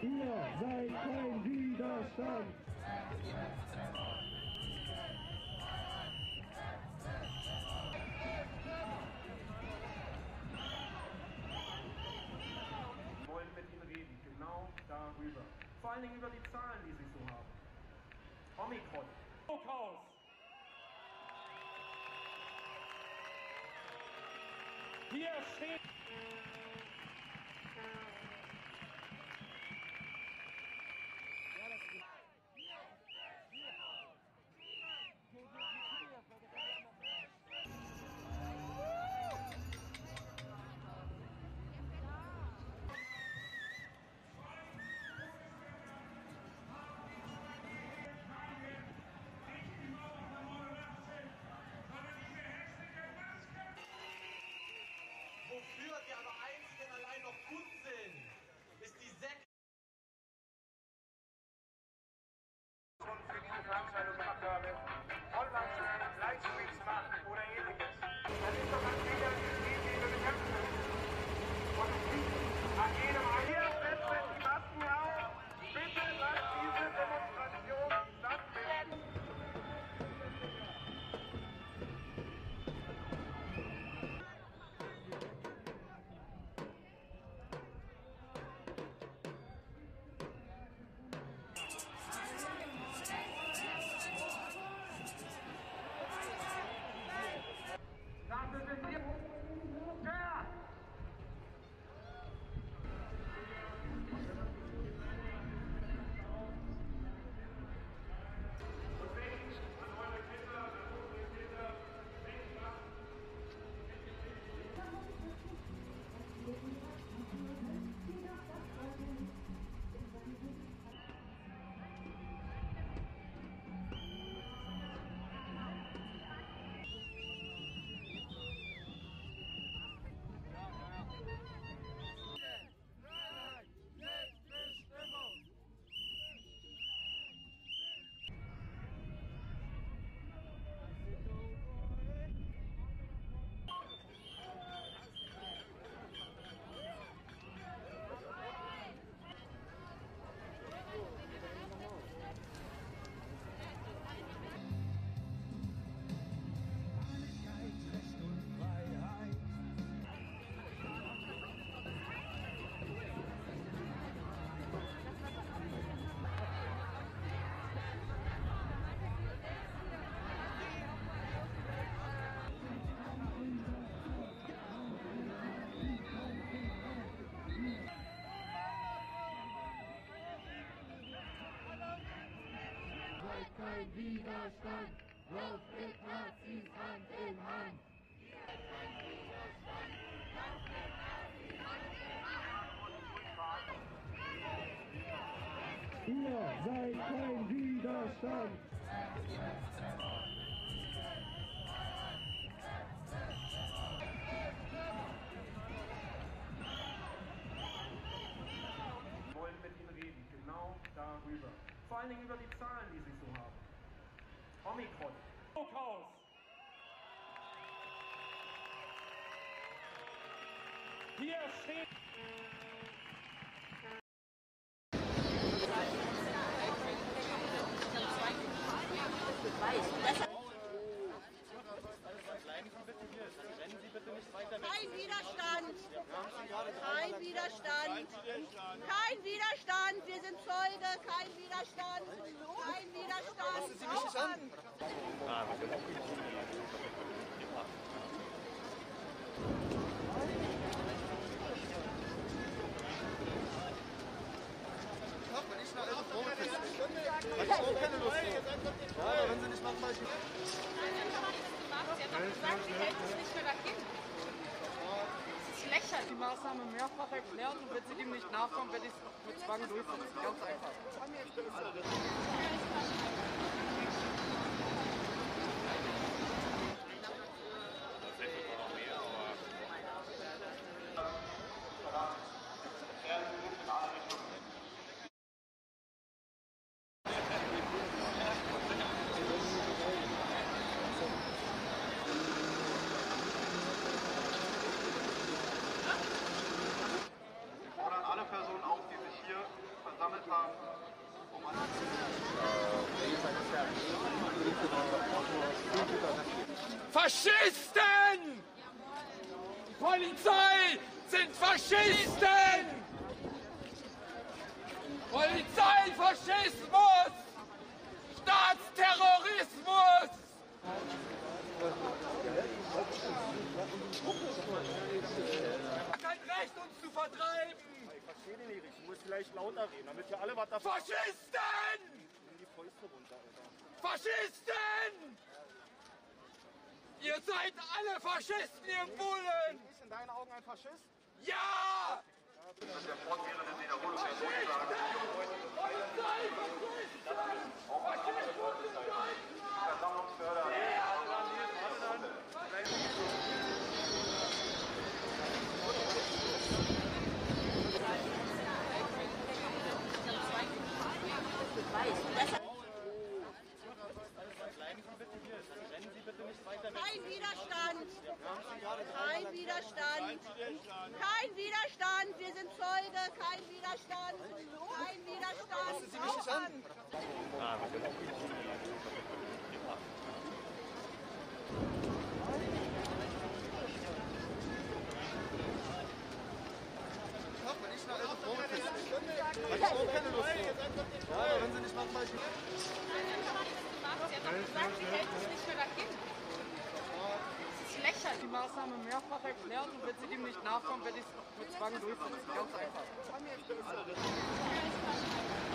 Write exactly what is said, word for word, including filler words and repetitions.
Ihr seid kein Widerstand. Wir wollen mit Ihnen reden, genau darüber. Vor allen Dingen über die Zahlen, die Sie so haben. Omikron. Hochhaus. Hier steht... Wofür wir aber einzig und allein noch gut sind, ist die Sek. Grund für diese Veranstaltungsabgabe online sein, Livestreams machen oder ähnliches. Das ist doch ein Fehler, den wir bekämpfen müssen. Und es liegt an jedem Hier setzen die Masken auf. Bitte lasst diese Demonstration stattfinden. Dafür sind wir fair. Deswegen an eure Kinder, an unsere Kinder, denkt dran. Kein Widerstand, lauf mit Nazis Hand in Hand. Ihr seid kein Widerstand. Wir wollen mit Ihnen reden, genau darüber. Vor allen Dingen über die Zahlen, die Sie so haben. Omikron. Hochhaus. Hier steht... Kein Widerstand! Kein Widerstand! Kein Widerstand! Wir sind Zeuge! Kein Widerstand! Kein Widerstand! Lassen Sie mich nicht an! Wenn ich nach elf Uhr fest habe ich auch keine Lust drauf. Ja, aber wenn Sie nicht machen, mache ich nicht. Sie hat doch gesagt, sie hält sich nicht mehr dahin. Das ist lächerlich. Die Maßnahme mehrfach erklärt und wenn sie dem nicht nachkommt, werde ich es mit Zwang durchsetzen. Ganz einfach. Alle Personen auf, die sich hier versammeln. fahren. Faschisten! Die Polizei sind Faschisten! Polizeifaschismus! Staatsterrorismus! Kein Recht, uns zu vertreiben! Ich verstehe den nicht, ich muss vielleicht lauter reden, damit wir alle was davon... Faschisten! Nimm die Fäuste runter, Alter. Faschisten! Ihr seid alle Faschisten, ihr Bullen! Bin ich in deinen Augen ein Faschist? Ja! Mit der fortwährenden Wiederholung der Faschisten! Polizei, Faschisten! Faschismus in Deutschland! Versammlungsförder. Kein Widerstand! Kein Widerstand! Kein Widerstand! Wir sind Zeuge! Kein Widerstand! Kein Widerstand! Sie mich nicht an. Ach, wenn ich nach elf Uhr habe ich auch keine Lust mehr. Ja, wenn sie nicht machen, mal ich nicht. Sie hat doch gesagt, sie hält sich nicht mehr dahin. Das ist lächerlich. Die Maßnahme mehrfach erklärt und wenn sie dem nicht nachkommt, werde ich es mit Zwang durchsetzen. Ganz einfach.